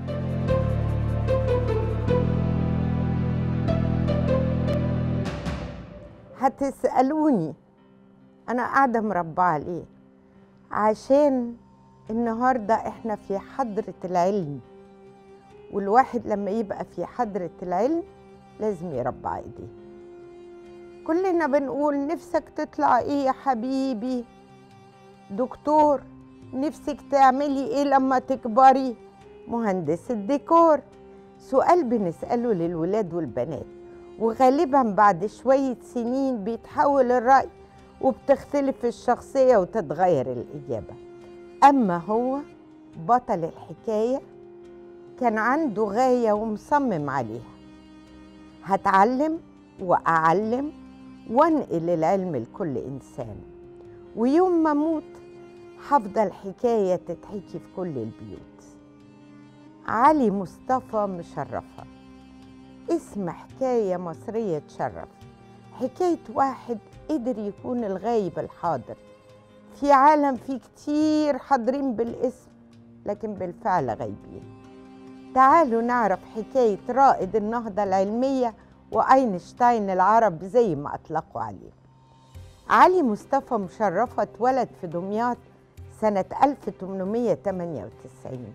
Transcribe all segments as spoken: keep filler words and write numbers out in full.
هتسألوني أنا قاعدة مربعة ليه؟ عشان النهاردة إحنا في حضرة العلم، والواحد لما يبقى في حضرة العلم لازم يربع إيديه. كلنا بنقول نفسك تطلع إيه يا حبيبي؟ دكتور. نفسك تعملي إيه لما تكبري؟ مهندسة ديكور. سؤال بنسأله للولاد والبنات، وغالبا بعد شوية سنين بيتحول الرأي وبتختلف الشخصية وتتغير الإجابة. أما هو بطل الحكاية كان عنده غاية ومصمم عليها. هتعلم وأعلم وانقل العلم لكل إنسان، ويوم ما أموت هفضل حكاية تتحكي في كل البيوت. علي مصطفى مشرفة، اسم حكاية مصرية تشرف. حكاية واحد قدر يكون الغايب الحاضر في عالم فيه كتير حاضرين بالاسم لكن بالفعل غايبين. تعالوا نعرف حكاية رائد النهضة العلمية وأينشتاين العرب زي ما أطلقوا عليه. علي مصطفى مشرفة اتولد في دمياط سنة ألف وثمانمائة وثمانية وتسعين.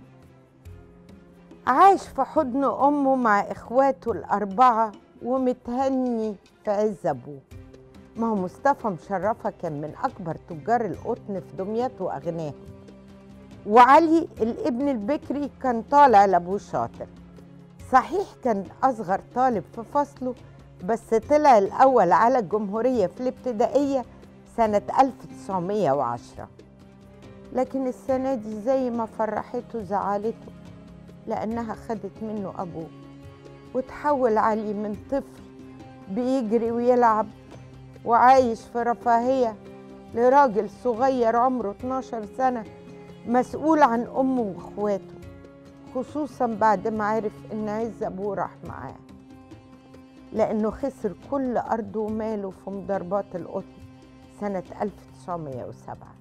عاش في حضن أمه مع إخواته الأربعة ومتهني في عز أبوه. ما هو مصطفى مشرفة كان من أكبر تجار القطن في دمياط وأغناهم، وعلي الابن البكري كان طالع لأبوه شاطر. صحيح كان أصغر طالب في فصله، بس طلع الأول على الجمهورية في الابتدائية سنة ألف وتسعمائة وعشرة. لكن السنة دي زي ما فرحته زعلته، لأنها خدت منه أبوه، وتحول علي من طفل بيجري ويلعب وعايش في رفاهية لراجل صغير عمره اتناشر سنة مسؤول عن أمه وإخواته، خصوصا بعد ما عرف إن عز أبوه راح معاه، لأنه خسر كل أرضه وماله في مضاربات القطن سنة ألف وتسعمائة وسبعة.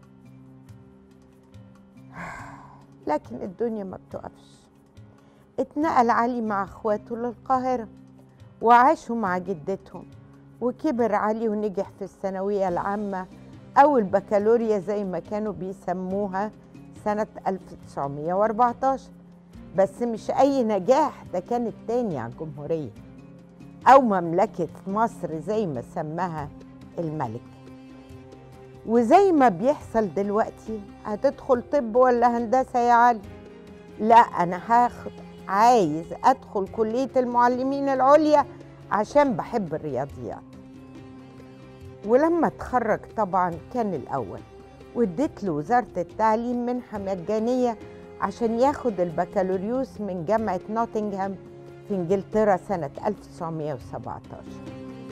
لكن الدنيا ما بتقفش. اتنقل علي مع اخواته للقاهرة وعاشوا مع جدتهم، وكبر علي ونجح في الثانوية العامة أو البكالوريا زي ما كانوا بيسموها سنة ألف وتسعمائة وأربعة عشر. بس مش أي نجاح، ده كان التاني على الجمهورية أو مملكة مصر زي ما سماها الملك. وزي ما بيحصل دلوقتي، هتدخل طب ولا هندسة يا علي؟ لا، أنا هاخد عايز أدخل كلية المعلمين العليا عشان بحب الرياضيات. ولما اتخرج طبعا كان الأول، واديت له وزارة التعليم منحة مجانية عشان ياخد البكالوريوس من جامعة نوتنغهام في إنجلترا سنة ألف وتسعمائة وسبعة عشر.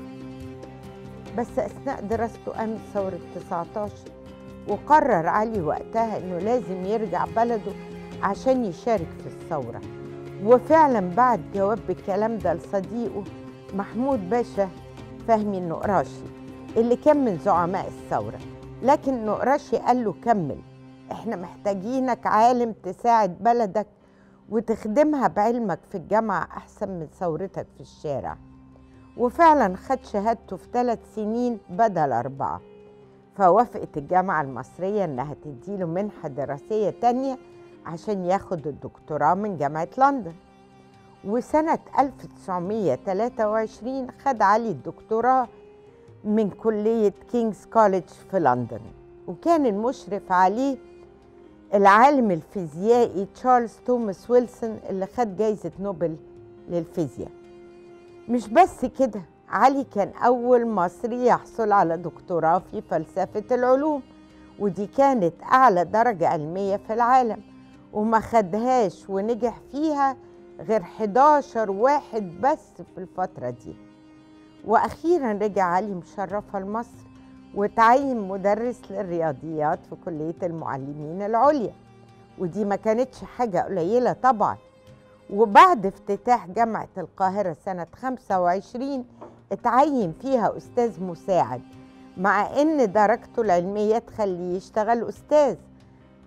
بس أثناء دراسته قامت ثورة تسعة عشر، وقرر علي وقتها إنه لازم يرجع بلده عشان يشارك في الثورة. وفعلا بعت جواب بالكلام ده لصديقه محمود باشا فهمي النقراشي اللي كان من زعماء الثورة، لكن النقراشي قال له كمل، احنا محتاجينك عالم تساعد بلدك وتخدمها بعلمك في الجامعة أحسن من ثورتك في الشارع. وفعلا خد شهادته في ثلاث سنين بدل أربعة، فوافقت الجامعة المصرية إنها تديله منحة دراسية تانية عشان ياخد الدكتوراه من جامعة لندن. وسنة ألف وتسعمائة وثلاثة وعشرين خد علي الدكتوراه من كلية كينجز كوليدج في لندن، وكان المشرف عليه العالم الفيزيائي تشارلز توماس ويلسون اللي خد جايزة نوبل للفيزياء. مش بس كده، علي كان أول مصري يحصل على دكتوراه في فلسفة العلوم، ودي كانت أعلى درجة علمية في العالم، وما خدهاش ونجح فيها غير حداشر واحد بس في الفترة دي. وأخيرا رجع علي مشرفة لمصر وتعين مدرس للرياضيات في كلية المعلمين العليا، ودي ما كانتش حاجة قليلة طبعا. وبعد افتتاح جامعة القاهرة سنة خمسة وعشرين اتعين فيها أستاذ مساعد، مع إن درجته العلمية تخليه يشتغل أستاذ،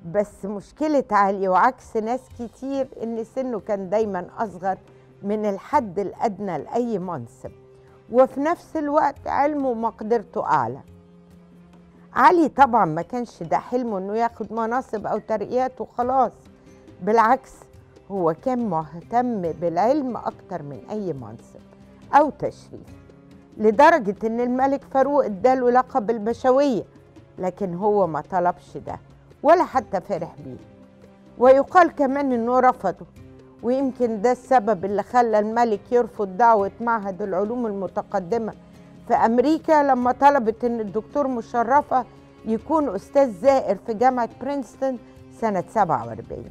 بس مشكلة علي وعكس ناس كتير إن سنه كان دايما أصغر من الحد الأدنى لأي منصب، وفي نفس الوقت علمه ومقدرته أعلى. علي طبعا ما كانش ده حلمه إنه ياخد مناصب أو ترقيات وخلاص، بالعكس هو كان مهتم بالعلم أكتر من أي منصب أو تشريف، لدرجة إن الملك فاروق اداله لقب البشوية، لكن هو ما طلبش ده ولا حتى فرح بيه. ويقال كمان إنه رفضه، ويمكن ده السبب اللي خلى الملك يرفض دعوة معهد العلوم المتقدمة في أمريكا لما طلبت إن الدكتور مشرفة يكون أستاذ زائر في جامعة برينستون سنة سبعة وأربعين.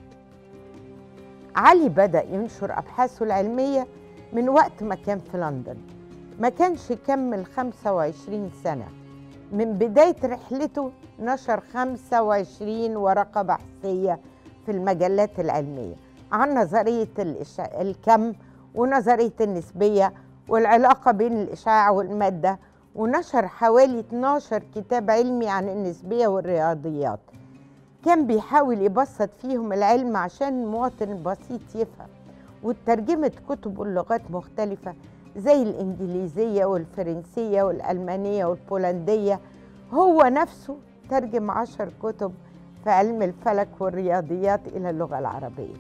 علي بدأ ينشر أبحاثه العلمية من وقت ما كان في لندن، ما كانش كمل خمسة وعشرين سنة. من بداية رحلته نشر خمسة وعشرين ورقة بحثية في المجلات العلمية عن نظرية الكم ونظرية النسبية والعلاقة بين الإشعاع والمادة، ونشر حوالي اتناشر كتاب علمي عن النسبية والرياضيات. كان بيحاول يبسط فيهم العلم عشان المواطن البسيط يفهم، وترجمت كتبه لغات مختلفة زي الإنجليزية والفرنسية والألمانية والبولندية. هو نفسه ترجم عشر كتب في علم الفلك والرياضيات إلى اللغة العربية.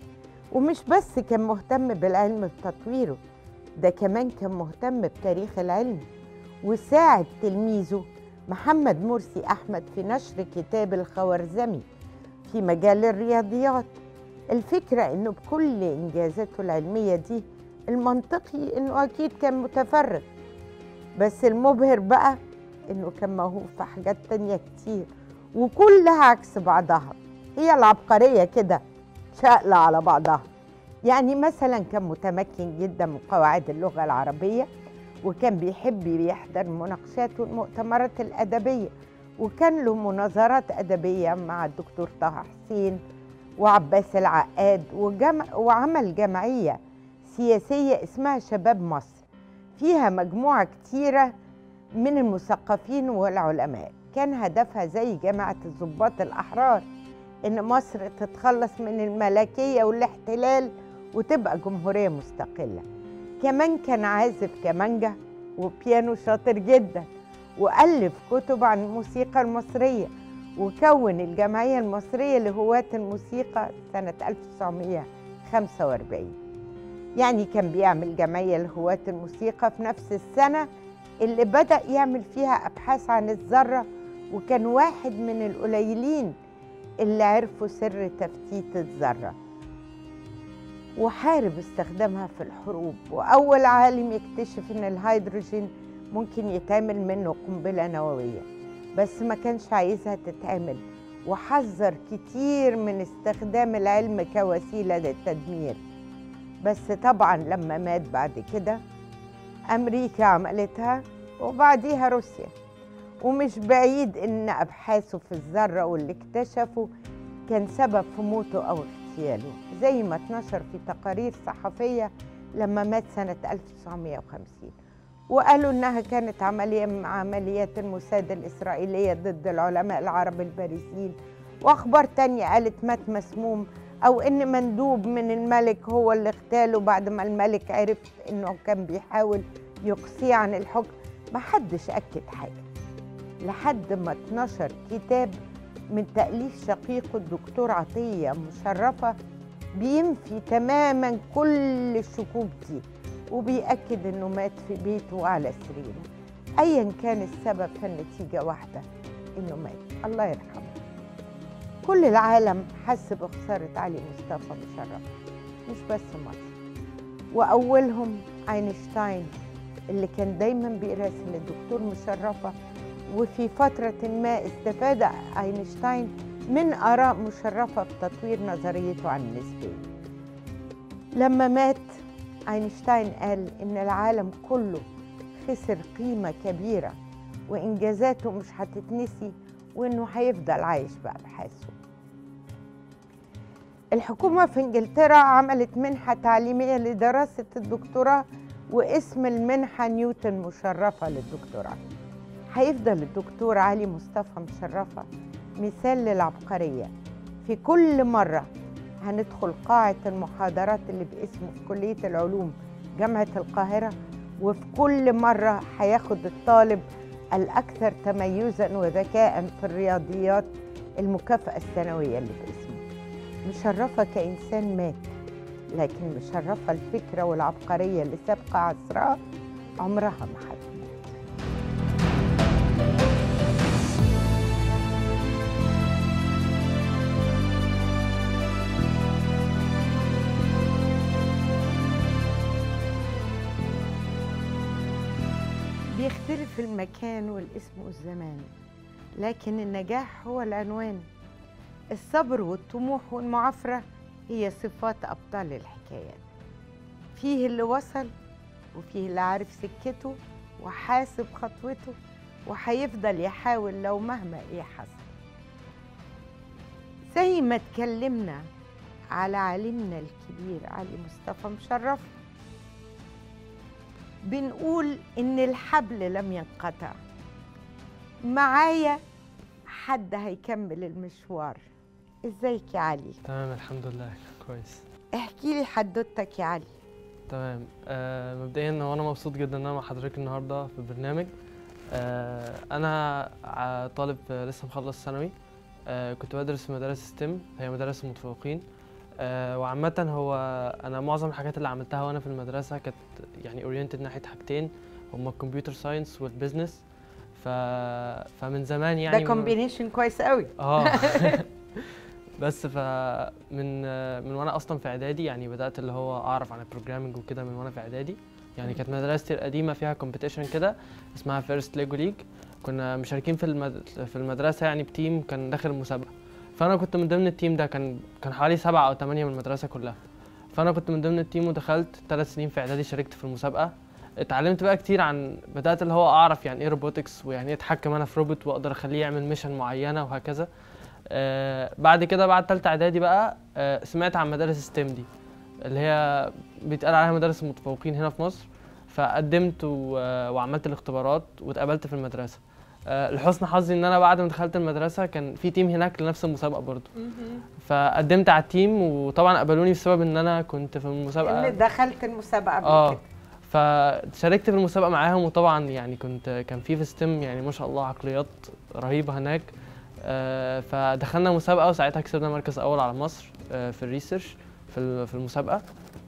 ومش بس كان مهتم بالعلم بتطويره، ده كمان كان مهتم بتاريخ العلم، وساعد تلميذه محمد مرسي أحمد في نشر كتاب الخوارزمي في مجال الرياضيات. الفكرة إنه بكل إنجازاته العلمية دي المنطقي إنه أكيد كان متفرغ، بس المبهر بقى إنه كان موهوب في حاجات تانية كتير وكلها عكس بعضها. هي العبقرية كده شاقلة على بعضها. يعني مثلا كان متمكن جدا من قواعد اللغة العربية، وكان بيحب يحضر مناقشات والمؤتمرات الأدبية، وكان له مناظرات أدبية مع الدكتور طه حسين وعباس العقاد، وجمع وعمل جمعية سياسية اسمها شباب مصر فيها مجموعة كتيرة من المثقفين والعلماء. كان هدفها زي جماعة الضباط الأحرار إن مصر تتخلص من الملكية والاحتلال وتبقى جمهورية مستقلة. كمان كان عازف كمانجا وبيانو شاطر جدا، وألف كتب عن الموسيقى المصرية، وكون الجمعية المصرية لهواة الموسيقى سنة ألف وتسعمائة وخمسة وأربعين. يعني كان بيعمل جمعية لهواة الموسيقى في نفس السنة اللي بدأ يعمل فيها أبحاث عن الذرة، وكان واحد من القليلين اللي عرفوا سر تفتيت الذرة وحارب استخدامها في الحروب، وأول عالم يكتشف إن الهيدروجين ممكن يتعمل منه قنبلة نووية، بس ما كانش عايزها تتعمل، وحذر كتير من استخدام العلم كوسيلة للتدمير. بس طبعا لما مات بعد كده أمريكا عملتها وبعديها روسيا، ومش بعيد إن أبحاثه في الذرة واللي اكتشفه كان سبب في موته أو اغتياله، زي ما اتنشر في تقارير صحفية لما مات سنة ألف وتسعمائة وخمسين، وقالوا إنها كانت عملية من عمليات الموساد الإسرائيلية ضد العلماء العرب البارزين، وأخبار تانية قالت مات مسموم، أو إن مندوب من الملك هو اللي اغتاله بعد ما الملك عرف إنه كان بيحاول يقصيه عن الحكم. محدش أكد حاجة لحد ما اتنشر كتاب من تأليف شقيقه الدكتور عطية مشرفة بينفي تماما كل الشكوك دي، وبيأكد إنه مات في بيته على سريره. أيا كان السبب فالنتيجة واحدة، إنه مات، الله يرحمه. كل العالم حس بخسارة علي مصطفى مشرف، مش بس مصر، وأولهم أينشتاين اللي كان دايما بيراسل الدكتور مشرفة، وفي فترة ما استفاد أينشتاين من آراء مشرفة في تطوير نظريته عن النسبية. لما مات أينشتاين قال إن العالم كله خسر قيمة كبيرة وإنجازاته مش هتتنسي، وإنه هيفضل عايش بأبحاثه. الحكومة في إنجلترا عملت منحة تعليمية لدراسة الدكتوراه، واسم المنحة نيوتن مشرفة للدكتوراه. هيفضل الدكتور علي مصطفى مشرفة مثال للعبقرية. في كل مرة هندخل قاعة المحاضرات اللي باسمه في كلية العلوم جامعة القاهرة، وفي كل مرة هياخد الطالب الأكثر تميزاً وذكاء في الرياضيات المكافأة السنوية اللي باسمه. مشرفة كإنسان مات، لكن مشرفة الفكرة والعبقرية اللي سابقة عصرها عمرها ما هتموت. بيختلف المكان والاسم والزمان، لكن النجاح هو العنوان. الصبر والطموح والمعافرة هي صفات أبطال الحكايات. فيه اللي وصل، وفيه اللي عارف سكته وحاسب خطوته، وهيفضل يحاول لو مهما ايه حصل. زي ما اتكلمنا على عالمنا الكبير علي مصطفى مشرف، بنقول إن الحبل لم ينقطع. معايا حد هيكمل المشوار. ازيك يا علي؟ تمام الحمد لله كويس. احكي لي حدوتك يا علي. تمام. آه مبدئيا هو انا مبسوط جدا ان انا مع حضرتك النهارده في البرنامج. آه انا طالب لسه مخلص ثانوي. آه كنت بدرس في مدارس ستيم، هي مدارس المتفوقين. آه وعامة هو انا معظم الحاجات اللي عملتها وانا في المدرسة كانت يعني اورينتد ناحية حاجتين، هما الكمبيوتر ساينس والبيزنس. ف... فمن زمان يعني ده كومبينيشن كويس قوي. اه بس فمن من وانا اصلا في اعدادي يعني بدات اللي هو اعرف عن البروجرامينج وكده من وانا في اعدادي. يعني كانت مدرستي القديمه فيها كومبيتيشن كده اسمها فيرست ليجو ليج، كنا مشاركين في المد... في المدرسه يعني بتيم كان داخل المسابقه، فانا كنت من ضمن التيم ده. كان كان حوالي سبعة او ثمانية من المدرسه كلها، فانا كنت من ضمن التيم ودخلت ثلاث سنين في اعدادي شاركت في المسابقه. اتعلمت بقى كتير عن بدات اللي هو اعرف يعني ايه روبوتكس ويعني ايه اتحكم انا في روبوت واقدر اخليه يعمل ميشن معينه وهكذا. آه بعد كده بعد ثالثه اعدادي بقى آه سمعت عن مدارس ستيم دي اللي هي بيتقال عليها مدارس المتفوقين هنا في مصر، فقدمت وعملت الاختبارات واتقبلت في المدرسه. آه لحسن حظي ان انا بعد ما دخلت المدرسه كان في تيم هناك لنفس المسابقه برضو، فقدمت على التيم وطبعا قبلوني بسبب ان انا كنت في المسابقه اللي دخلت المسابقه قبل آه كده. فشاركت في المسابقه معاهم، وطبعا يعني كنت كان في في ستيم يعني ما شاء الله عقليات رهيبه هناك. آه فدخلنا مسابقه وساعتها كسبنا مركز اول على مصر آه في الريسيرش في في المسابقه.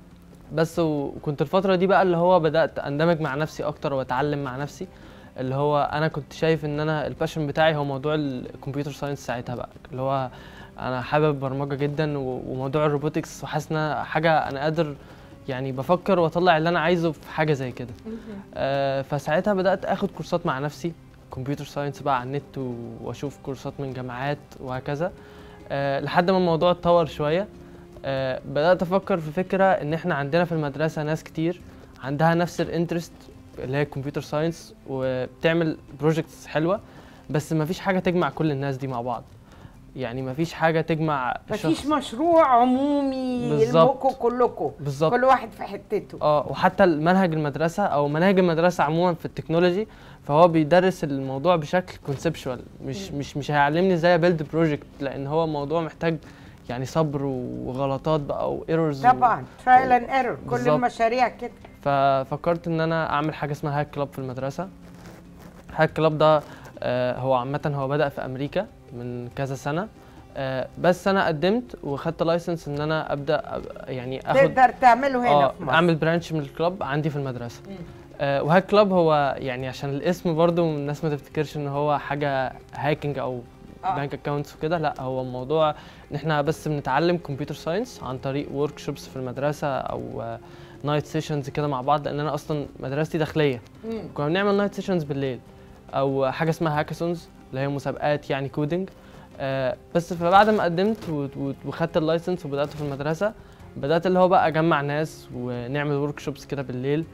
بس وكنت الفتره دي بقى اللي هو بدات اندمج مع نفسي اكتر واتعلم مع نفسي، اللي هو انا كنت شايف ان انا الباشن بتاعي هو موضوع الكمبيوتر ساينس ساعتها بقى، اللي هو انا حابب البرمجه جدا وموضوع الروبوتكس، وحاسس انها حاجه انا قادر يعني بفكر واطلع اللي انا عايزه في حاجه زي كده. آه فساعتها بدات اخد كورسات مع نفسي كمبيوتر ساينس بقى على النت واشوف كورسات من جامعات وهكذا. أه لحد ما الموضوع اتطور شويه. أه بدات افكر في فكره ان احنا عندنا في المدرسه ناس كتير عندها نفس الانترست اللي هي كمبيوتر ساينس وبتعمل بروجكتس حلوه، بس ما فيش حاجه تجمع كل الناس دي مع بعض. يعني ما فيش حاجه تجمع مفيش مشروع عمومي يلمكوا كلكم، كل واحد في حتته. اه وحتى المنهج المدرسه او مناهج المدرسه عموما في التكنولوجي فهو بيدرس الموضوع بشكل كونسبشوال، مش م. مش مش هيعلمني ازاي بيلد بروجكت، لان هو موضوع محتاج يعني صبر وغلطات بقى وايرورز طبعا ترايل اند ايرور كل المشاريع كده. ففكرت ان انا اعمل حاجه اسمها هاك كلاب في المدرسه. هاك كلاب ده آه هو عامه هو بدا في امريكا من كذا سنه، آه بس انا قدمت وخدت لايسنس ان انا ابدا يعني اخد تقدر تعمله هنا آه في مصر، اعمل برانش من الكلاب عندي في المدرسه. آه وهاك كلاب هو يعني عشان الاسم برضو الناس ما تفتكرش ان هو حاجه هاكينج او آه. بانك اكونتس وكده، لا هو الموضوع ان احنا بس بنتعلم كمبيوتر ساينس عن طريق ورك شوبس في المدرسه او نايت سيشنز كده مع بعض، لان انا اصلا مدرستي داخليه. كنا بنعمل نايت سيشنز بالليل او حاجه اسمها هاكاثونز اللي هي مسابقات يعني كودينج. آه بس فبعد ما قدمت وخدت اللايسنس وبدات في المدرسه بدات اللي هو بقى اجمع ناس ونعمل ورك شوبس كده بالليل،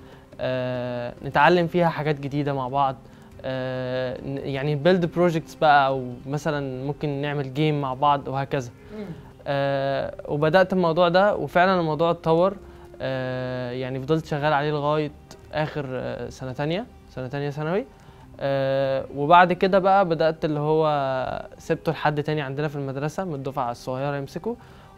آه نتعلم فيها حاجات جديده مع بعض، آه يعني بيلد بروجكتس بقى او مثلا ممكن نعمل جيم مع بعض وهكذا. آه وبدات الموضوع ده وفعلا الموضوع اتطور. آه يعني فضلت شغال عليه لغايه اخر آه سنه تانية سنه تانية ثانوي. آه وبعد كده بقى بدات اللي هو سبته لحد تاني عندنا في المدرسه من الدفعه الصغيره يمسكه،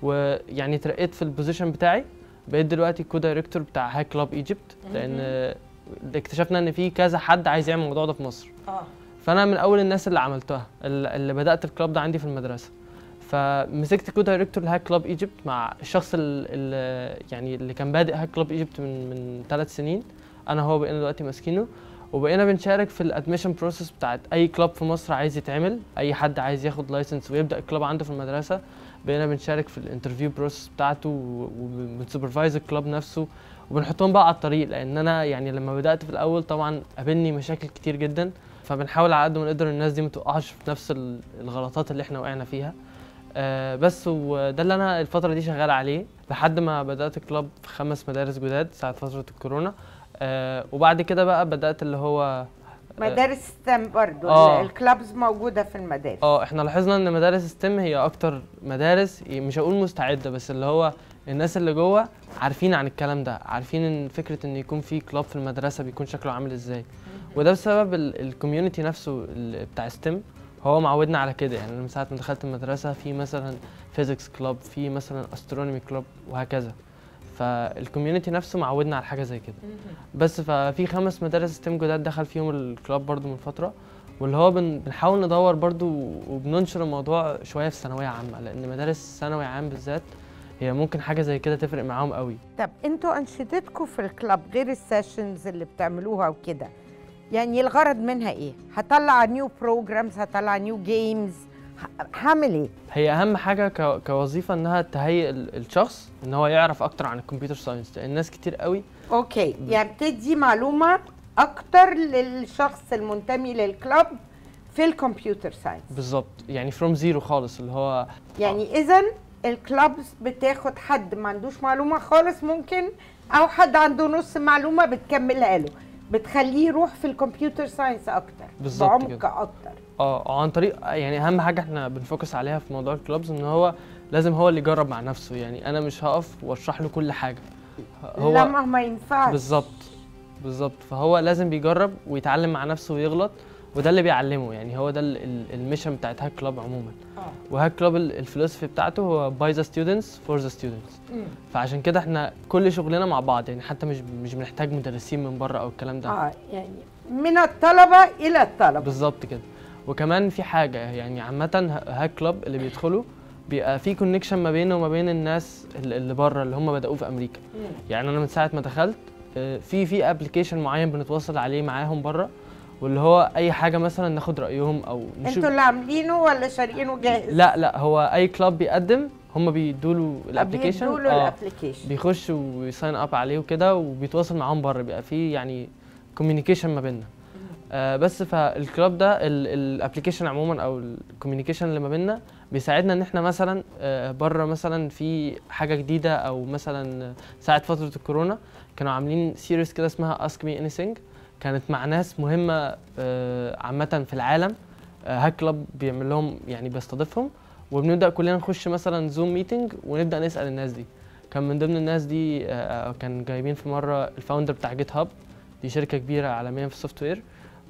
ويعني اترقيت في البوزيشن بتاعي، بقيت دلوقتي كو دايركتور بتاع هاك كلاب ايجيبت، لان آه اكتشفنا ان في كذا حد عايز يعمل الموضوع ده في مصر. اه فانا من اول الناس اللي عملتها، اللي بدات الكلاب ده عندي في المدرسه. فمسكت كو دايركتور لهاك كلاب ايجيبت مع الشخص اللي يعني اللي كان بادئ هاك كلاب ايجيبت من من ثلاث سنين، انا هو بقينا دلوقتي ماسكينه، وبقينا بنشارك في الادميشن بروسيس بتاعت اي كلاب في مصر عايز يتعمل، اي حد عايز ياخد لايسنس ويبدا الكلاب عنده في المدرسه، بقينا بنشارك في الانترفيو بروسيس بتاعته وبنسوبرفايز الكلاب نفسه، وبنحطهم بقى على الطريق، لان انا يعني لما بدات في الاول طبعا قابلني مشاكل كتير جدا، فبنحاول على قد ما نقدر الناس دي ما تقعش في نفس الغلطات اللي احنا وقعنا فيها. آه بس وده اللي انا الفتره دي شغال عليه لحد ما بدات الكلاب في خمس مدارس جداد ساعه فتره الكورونا. آه وبعد كده بقى بدات اللي هو مدارس ستيم برضو. آه الكلابز موجوده في المدارس. اه احنا لاحظنا ان مدارس ستيم هي اكتر مدارس، مش هقول مستعده، بس اللي هو الناس اللي جوه عارفين عن الكلام ده، عارفين ان فكره ان يكون في كلاب في المدرسه بيكون شكله عامل ازاي، وده بسبب الكوميونتي نفسه بتاع ستيم، هو معودنا على كده. يعني من ساعه ما دخلت المدرسه في مثلا فيزيكس كلاب، في مثلا استرونومي كلاب وهكذا، فالكوميونتي نفسه معودنا على حاجه زي كده. بس ففي خمس مدارس ستيم جداد دخل فيهم الكلاب برضو من فتره، واللي هو بنحاول ندور برضو وبننشر الموضوع شويه في ثانويه عامه، لان مدارس ثانوي عام بالذات هي ممكن حاجه زي كده تفرق معاهم قوي. طب انتوا انشطتكم في الكلاب غير السيشنز اللي بتعملوها وكده، يعني الغرض منها ايه؟ هطلع نيو بروجرامز، هطلع نيو جيمز، هعمل ايه؟ هي اهم حاجه كوظيفه انها تهيئ الشخص ان هو يعرف اكتر عن الكمبيوتر ساينس، لان الناس كتير قوي اوكي يعني بتدي معلومه اكتر للشخص المنتمي للكلاب في الكمبيوتر ساينس. بالظبط، يعني فروم زيرو خالص، اللي هو يعني اذا الكلابز بتاخد حد ما عندوش معلومه خالص ممكن، او حد عنده نص معلومه بتكملها له، بتخليه يروح في الكمبيوتر ساينس اكتر بعمق اكتر. اه عن طريق يعني اهم حاجه احنا بنفوكس عليها في موضوع الكلابز ان هو لازم هو اللي يجرب مع نفسه، يعني انا مش هقف واشرح له كل حاجه، هو لا ما ينفعش. بالظبط بالظبط، فهو لازم بيجرب ويتعلم مع نفسه ويغلط، وده اللي بيعلمه. يعني هو ده الميشن بتاعت هاك كلاب عموما. اه وهاك كلاب الفلسفه بتاعته هو باي ذا ستودنتس فور ذا ستودنتس، فعشان كده احنا كل شغلنا مع بعض، يعني حتى مش مش بنحتاج مدرسين من بره او الكلام ده. اه يعني من الطلبه الى الطلبه. بالظبط كده. وكمان في حاجه يعني عامه هاك كلاب اللي بيدخلوا بيبقى في كونكشن ما بينه وما بين الناس اللي بره اللي هم بداوه في امريكا. مم. يعني انا من ساعه ما دخلت في في ابلكيشن معين بنتواصل عليه معاهم بره، واللي هو اي حاجه مثلا ناخد رايهم او نشوف. انتوا اللي عاملينه ولا شاريينه جاهز؟ لا لا، هو اي كلاب بيقدم هم بيدوا له الابلكيشن، بيدوا له الابلكيشن بيخش ويساين اب عليه وكده، وبيتواصل معاهم بره، بيبقى في يعني كوميونيكيشن ما بيننا. آه بس فالكلاب ده الابلكيشن عموما او الكوميونيكيشن اللي ما بيننا بيساعدنا ان احنا مثلا آه بره مثلا في حاجه جديده، او مثلا ساعه فتره الكورونا كانوا عاملين سيريز كده اسمها اسك مي اني ثينج، كانت مع ناس مهمه آه عامه في العالم. آه هاك كلاب بيعمل لهم يعني بيستضيفهم، وبنبدا كلنا نخش مثلا زوم ميتنج ونبدا نسال الناس دي. كان من ضمن الناس دي آه كان جايبين في مره الفاوندر بتاع جيت هاب، دي شركه كبيره عالميا في السوفت وير،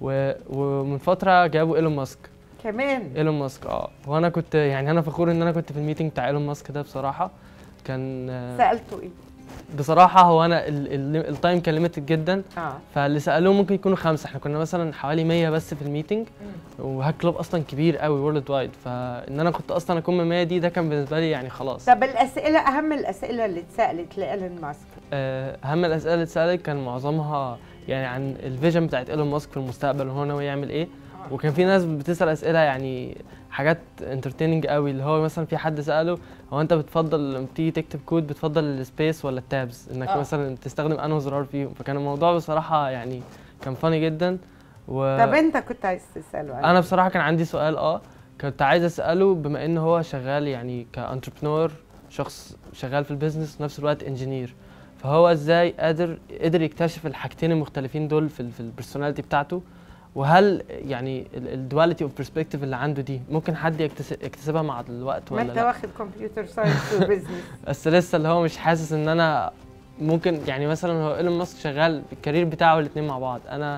ومن فتره جابوا ايلون ماسك كمان. ايلون ماسك اه وانا كنت يعني انا فخور ان انا كنت في الميتنج بتاع ايلون ماسك ده بصراحه. كان سالته ايه؟ بصراحه هو انا التايم كان ليميتد جدا، اه فاللي سالوه ممكن يكونوا خمسه، احنا كنا مثلا حوالي مية بس في الميتنج، وهاك كلوب اصلا كبير قوي وورلد وايد، فان انا كنت اصلا اكون من مية دي ده كان بالنسبه لي يعني خلاص. طب الاسئله، اهم الاسئله اللي اتسالت لايلون ماسك؟ اهم الاسئله اللي اتسالت كان معظمها يعني عن الفيجن بتاعت ايلون ماسك في المستقبل وهو ناوي يعمل ايه، وكان في ناس بتسال اسئله يعني حاجات انترتيننج قوي، اللي هو مثلا في حد ساله هو انت بتفضل لما تيجي تكتب كود بتفضل السبيس ولا التابز، انك أوه. مثلا تستخدم انه زرار فيهم، فكان الموضوع بصراحه يعني كان فاني جدا. و... طب انت كنت عايز تساله انا بصراحه كان عندي سؤال اه كنت عايز اساله، بما ان هو شغال يعني كانتربرنور، شخص شغال في البيزنس في نفس الوقت انجينير، فهو ازاي قادر قدر يكتشف الحاجتين المختلفين دول في في البيرسوناليتي بتاعته، وهل يعني الدواليتي اوف برسبكتيف اللي عنده دي ممكن حد يكتسبها مع الوقت ولا لا؟ ما انت واخد كمبيوتر ساينس وبزنس بس لسه اللي هو مش حاسس ان انا ممكن يعني مثلا هو ايلون ماسك شغال الكارير بتاعه الاثنين مع بعض، انا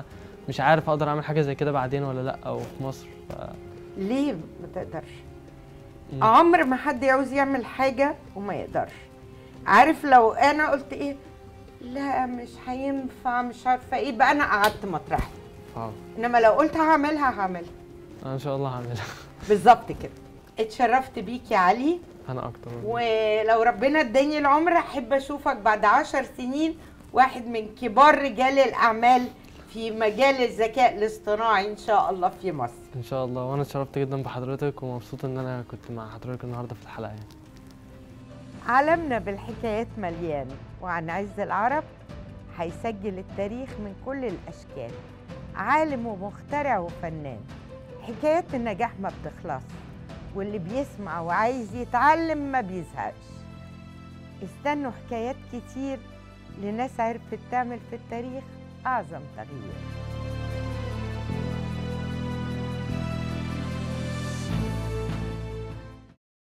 مش عارف اقدر اعمل حاجه زي كده بعدين ولا لا، او في مصر. ف... ليه ما تقدرش؟ مم. عمر ما حد يعوز يعمل حاجة وما يقدرش. عارف لو انا قلت ايه، لا مش هينفع مش عارفة ايه، بقى انا قعدت مطرحي. اه انما لو قلت هعملها هعملها. انا ان شاء الله هعملها. بالظبط كده. اتشرفت بيك يا علي، انا اكتر. ولو ربنا اداني العمر احب اشوفك بعد عشر سنين واحد من كبار رجال الاعمال في مجال الذكاء الاصطناعي ان شاء الله في مصر. ان شاء الله، وانا اتشرفت جدا بحضرتك ومبسوط ان انا كنت مع حضرتك النهارده في الحلقه يعني. عالمنا بالحكايات مليان، وعن عز العرب هيسجل التاريخ من كل الاشكال. عالم ومخترع وفنان، حكايات النجاح ما بتخلص، واللي بيسمع وعايز يتعلم ما بيزهقش. استنوا حكايات كتير لناس عرفت تعمل في التاريخ أعظم تغيير.